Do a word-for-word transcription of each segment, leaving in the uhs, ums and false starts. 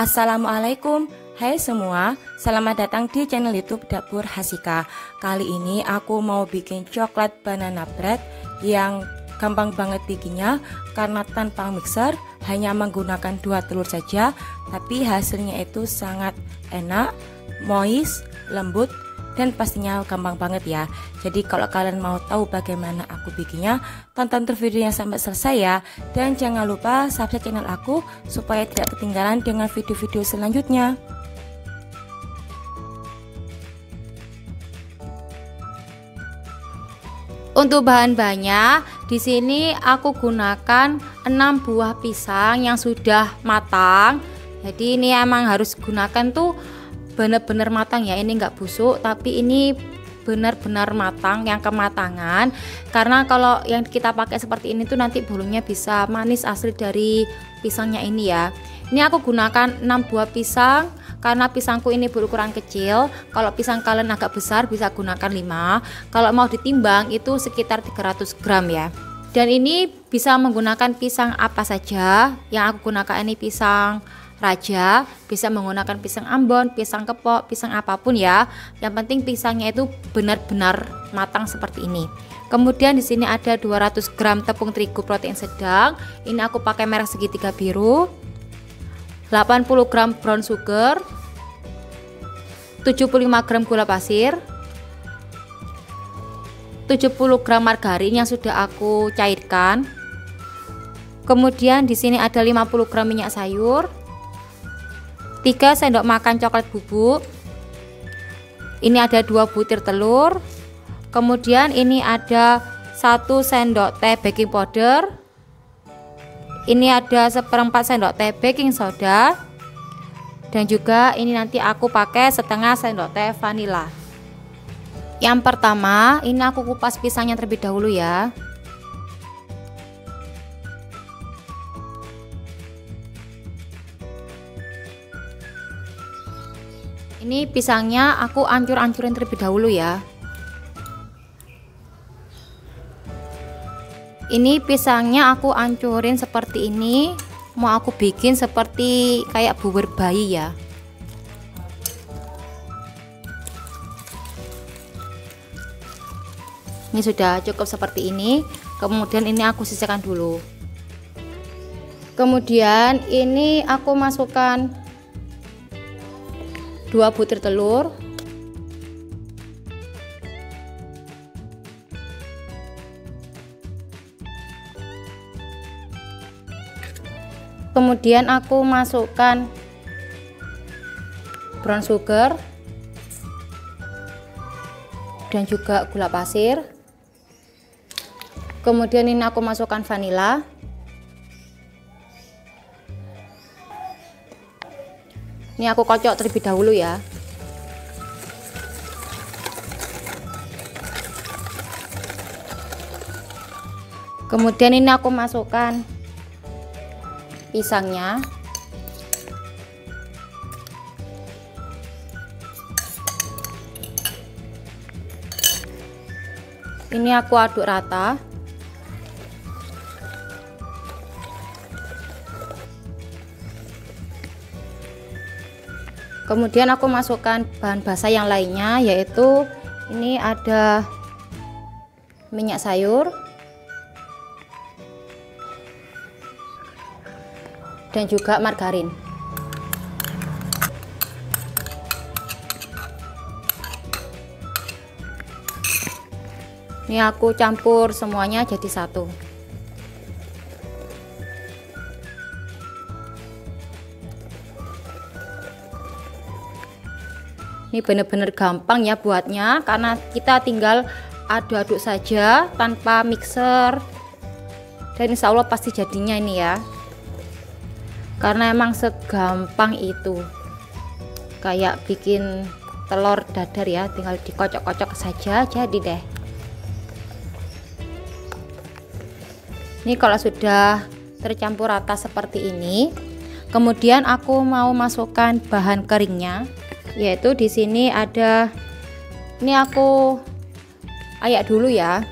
Assalamualaikum, hai semua, selamat datang di channel YouTube Dapur Hasika. Kali ini aku mau bikin coklat banana bread yang gampang banget bikinnya karena tanpa mixer, hanya menggunakan dua telur saja, tapi hasilnya itu sangat enak, moist, lembut, dan pastinya gampang banget ya. Jadi kalau kalian mau tahu bagaimana aku bikinnya, tonton terus videonya sampai selesai ya. Dan jangan lupa subscribe channel aku supaya tidak ketinggalan dengan video-video selanjutnya. Untuk bahan-bahannya, di sini aku gunakan enam buah pisang yang sudah matang. Jadi ini emang harus gunakan tuh benar-benar matang ya, ini enggak busuk, tapi ini benar-benar matang, yang kematangan. Karena kalau yang kita pakai seperti ini tuh nanti bolunya bisa manis asli dari pisangnya ini ya. Ini aku gunakan enam buah pisang karena pisangku ini berukuran kecil. Kalau pisang kalian agak besar bisa gunakan lima. Kalau mau ditimbang itu sekitar tiga ratus gram ya. Dan ini bisa menggunakan pisang apa saja. Yang aku gunakan ini pisang raja, bisa menggunakan pisang ambon, pisang kepok, pisang apapun ya. Yang penting pisangnya itu benar-benar matang seperti ini. Kemudian di sini ada dua ratus gram tepung terigu protein sedang. Ini aku pakai merek segitiga biru. delapan puluh gram brown sugar, tujuh puluh lima gram gula pasir, tujuh puluh gram margarin yang sudah aku cairkan. Kemudian di sini ada lima puluh gram minyak sayur, tiga sendok makan coklat bubuk. Ini ada dua butir telur. Kemudian ini ada satu sendok teh baking powder. Ini ada seperempat sendok teh baking soda. Dan juga ini nanti aku pakai setengah sendok teh vanila. Yang pertama, ini aku kupas pisangnya terlebih dahulu ya. Ini pisangnya aku ancur-ancurin terlebih dahulu ya. Ini pisangnya aku ancurin seperti ini. Mau aku bikin seperti kayak bubur bayi ya. Ini sudah cukup seperti ini. Kemudian ini aku sisihkan dulu. Kemudian ini aku masukkan dua butir telur. Kemudian aku masukkan brown sugar dan juga gula pasir. Kemudian ini aku masukkan vanila. Ini aku kocok terlebih dahulu ya. Kemudian ini aku masukkan pisangnya. Ini aku aduk rata. Kemudian aku masukkan bahan basah yang lainnya, yaitu ini ada minyak sayur dan juga margarin. Ini aku campur semuanya jadi satu. Ini benar-benar gampang ya buatnya, karena kita tinggal aduk-aduk saja tanpa mixer. Dan insya Allah pasti jadinya ini ya. Karena emang segampang itu, kayak bikin telur dadar ya, tinggal dikocok-kocok saja jadi deh. Ini kalau sudah tercampur rata seperti ini, kemudian aku mau masukkan bahan keringnya, yaitu di sini ada, ini aku ayak dulu ya.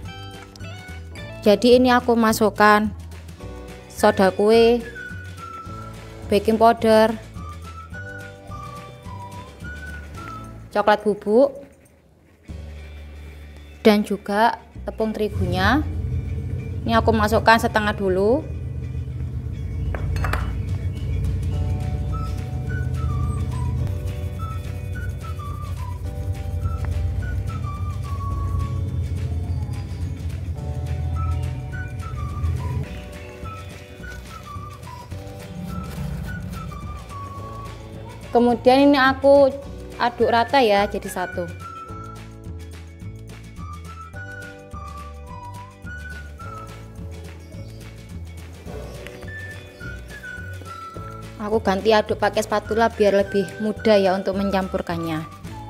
Jadi ini aku masukkan soda kue, baking powder, coklat bubuk, dan juga tepung terigunya. Ini aku masukkan setengah dulu. Kemudian ini aku aduk rata ya, jadi satu. Aku ganti aduk pakai spatula biar lebih mudah ya untuk mencampurkannya.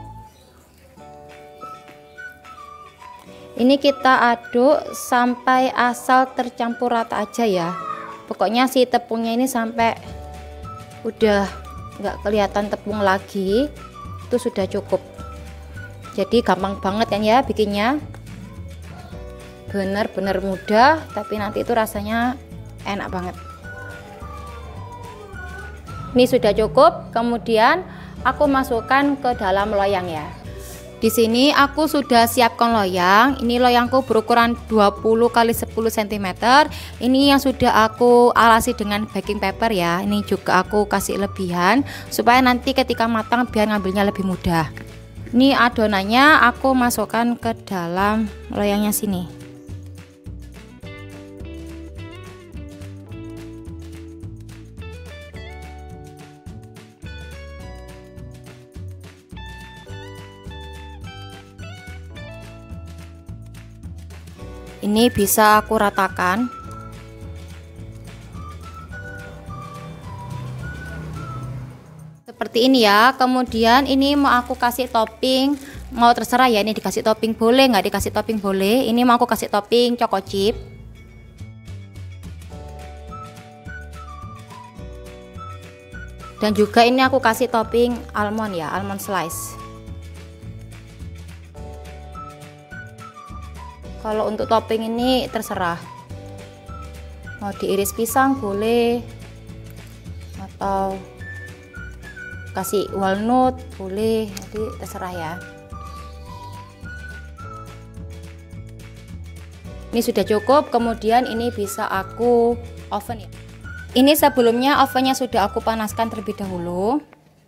Ini kita aduk sampai asal tercampur rata aja ya. Pokoknya si tepungnya ini sampai udah nggak kelihatan tepung lagi, itu sudah cukup. Jadi gampang banget kan ya bikinnya, bener-bener mudah, tapi nanti itu rasanya enak banget. Ini sudah cukup. Kemudian aku masukkan ke dalam loyang ya. Di sini aku sudah siapkan loyang. Ini loyangku berukuran dua puluh kali sepuluh sentimeter. Ini yang sudah aku alasi dengan baking paper ya. Ini juga aku kasih lebihan supaya nanti ketika matang biar ngambilnya lebih mudah. Ini adonannya aku masukkan ke dalam loyangnya sini. Ini bisa aku ratakan. Seperti ini ya. Kemudian ini mau aku kasih topping, mau terserah ya, ini dikasih topping boleh, nggak dikasih topping boleh. Ini mau aku kasih topping choco chip. Dan juga ini aku kasih topping almond ya, almond slice. Kalau untuk topping ini terserah, mau diiris pisang boleh, atau kasih walnut boleh, jadi terserah ya. Ini sudah cukup. Kemudian ini bisa aku oven ya. Ini sebelumnya ovennya sudah aku panaskan terlebih dahulu.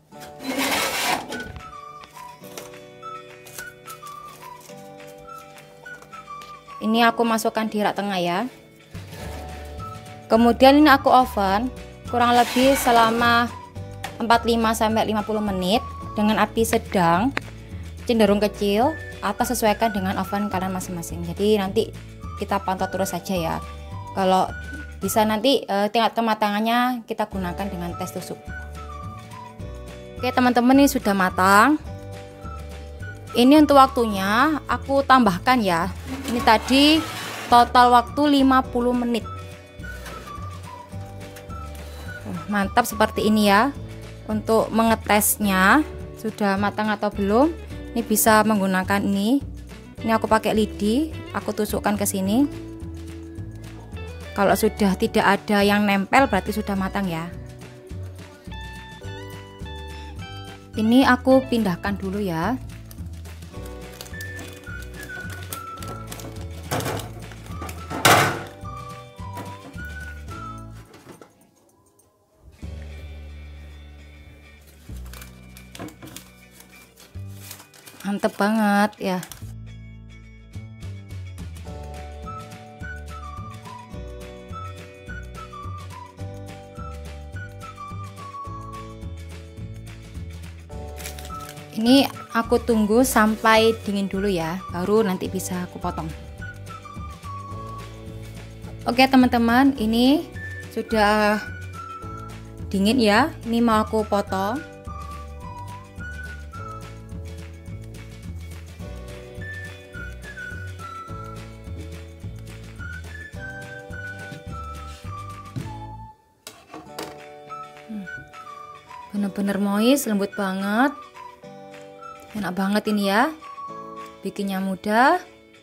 Ini aku masukkan di rak tengah ya. Kemudian ini aku oven kurang lebih selama empat puluh lima sampai lima puluh menit dengan api sedang cenderung kecil, atau sesuaikan dengan oven kalian masing-masing. Jadi nanti kita pantau terus saja ya. Kalau bisa nanti eh, tingkat kematangannya kita gunakan dengan tes tusuk. Oke teman-teman, ini sudah matang. Ini untuk waktunya aku tambahkan ya. Ini tadi total waktu lima puluh menit. Mantap seperti ini ya. Untuk mengetesnya sudah matang atau belum, ini bisa menggunakan ini. Ini aku pakai lidi, aku tusukkan ke sini. Kalau sudah tidak ada yang nempel berarti sudah matang ya. Ini aku pindahkan dulu ya. Mantep banget ya. Ini aku tunggu sampai dingin dulu ya, baru nanti bisa aku potong. Oke teman-teman, ini sudah dingin ya. Ini mau aku potong. Bener-bener moist, lembut banget, enak banget ini ya, bikinnya mudah,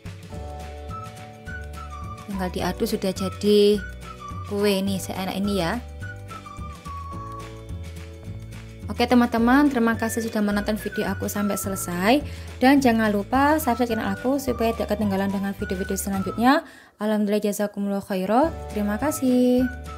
tinggal diaduk sudah jadi kue ini, seenak ini ya. Oke teman-teman, terima kasih sudah menonton video aku sampai selesai. Dan jangan lupa subscribe channel aku supaya tidak ketinggalan dengan video-video selanjutnya. Alhamdulillah, jazakumullah khairan. Terima kasih.